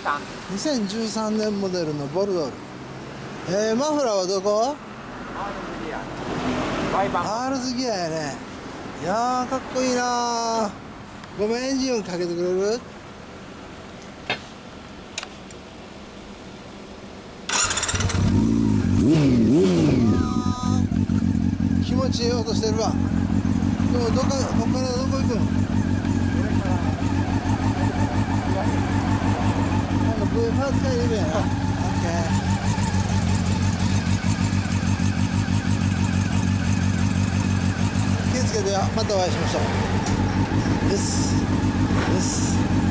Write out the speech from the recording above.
2013年モデルのボルドール。マフラーはどこ？ R ギアやね。いやーかっこいいなー。ごめん、エンジン音かけてくれる？気持ちいい音してるわ。でもこっからどこ行くの？なんか V パーツがいるやな。オッケー。気をつけてよ。またお会いしましょう。です。